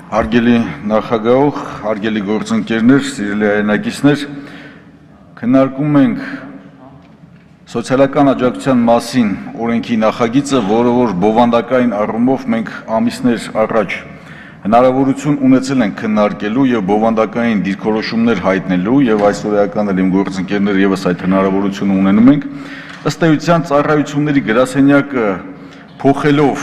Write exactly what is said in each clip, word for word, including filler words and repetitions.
Հարգելի նախագահող, հարգելի գործընկերներ, սիրելի հայրենակիցներ, քննարկում ենք սոցիալական աջակցության մասին օրենքի նախագիծը, որը որ բովանդակային առումով մենք ամիսներ առաջ հնարավորություն ունեցել ենք քննարկելու եւ բովանդակային դիրքորոշումներ հայտնելու եւ այսօր էական էլ իմ գործընկերները եւս այդ հնարավորությունը ունենում ենք, ըստ էության ծառայությունների գրասենյակը փոխելով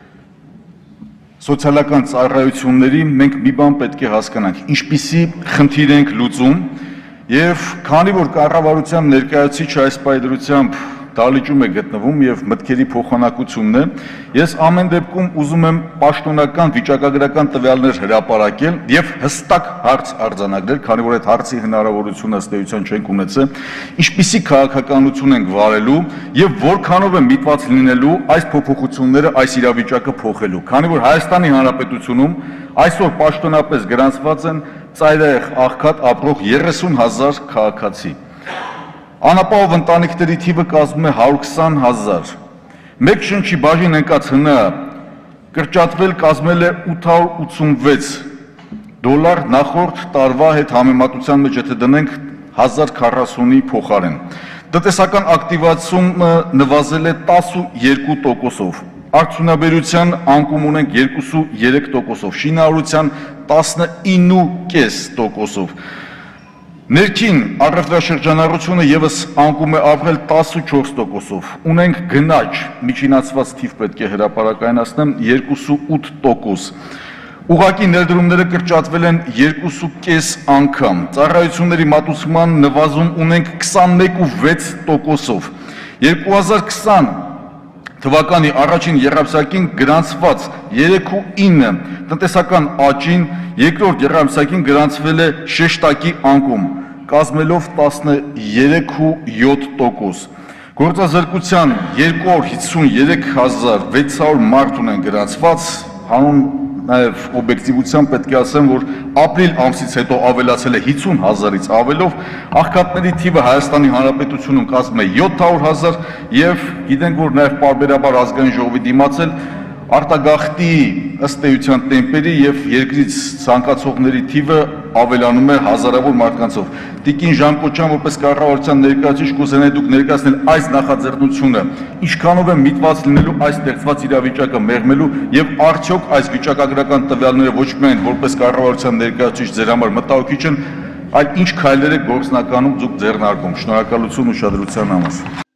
Սոցիալական ծառայությունների մենք մի բան պետք է հասկանանք, ինչպիսի խնդիր ենք լուծում եւ քանի որ կառավարության ներկայացուցիչը այս պայմանությամբ դալիճում է գտնվում եւ մտքերի փոխանակությունն է, ես ամեն դեպքում ուզում եմ պաշտոնական վիճակագրական տվյալներ հրապարակել եւ հստակ հարց արձանագրել, քանի որ այդ հարցի հնարավորությունը ըստ էության չենք ունեցել, ինչպիսի քաղաքականություն ենք վարելու եւ որքանով է միտված լինելու այս փոփոխությունները այս իրավիճակը փոխելու, քանի որ Հայաստանի Հանրապետությունում այսօր պաշտոնապես գրանցված են ծայրահեղ աղքատ ապրող երեսուն հազար քաղաքացի։ Անապահով ընտանիքների թիվը կազմում է հարյուր քսան հազար։ Մեկ շնչի բաժին ընկած հնա կրճատվել կազմել է ութ հարյուր ութսունվեց դոլար նախորդ տարվա հետ համեմատության մեջ եթե դնենք հազար քառասունի փոխարեն։ Տնտեսական ակտիվացումը նվազել է տասնուերկու տոկոսով։ Արդյունաբերության անկում ունենք երկուսուերեք տոկոսով, շինարարության տասնինը կես տոկոսով։ Ներքին առևտրաշրջանառությունը եւս անկում է ապրել տասնչորս տոկոսով։ Ունենք գնաճ, միջինացված թիվ պետք է հրապարակայնացնեմ երկուսուութ տոկոս։ Ուղղակի ներդրումները կրճատվել են երկուսուկես անգամ։ Ծառայությունների մատուցման նվազում ունենք քսանմեկուվեց տոկոսով։ երկու հազար քսան թվականի առաջին եռամսյակին գրանցված երեքուինը տնտեսական աճին երկրորդ եռամսյակին գրանցվել է շեշտակի անկում, կազմելով տասներեքույոթ տոկոս։ Գործազրկության երկու հարյուր հիսուներեք հազար վեց հարյուր մարդ ունեն գրանցված, հանուն նաև օբյեկտիվությամբ պետք է ասեմ, որ ապրիլ ամսից հետո ավելացել է հիսուն հազարից ավելով, աղքատների թիվը Հայաստանի Հանրապետությունում կազմում է յոթ հարյուր հազար եւ գիտենք, որ նաև պարբերաբար ազգային ժողովի դիմացել արտագաղթի ըստ էության տեմպերի եւ երկրից ցանկացողների թիվը ավելանում է հազարավոր մարդկանցով։ Տիկին Ժան Կոչյան որպես կառավարության ներկայացուցիչ կուզենայի դուք ներկայացնել այս նախաձեռնությունը, ինչքանով է միտված լինելու այս ստեղծված իրավիճակը մեղմելու եւ արդյոք այս վիճակագրական տվյալները ոչ միայն որպես կառավարության ներկայացուցիչ ձեր համար մտահոգիչ են, այլ ինչ քայլեր է գործնականում դուք ձեռնարկում։ Շնորհակալություն ուշադրության համար։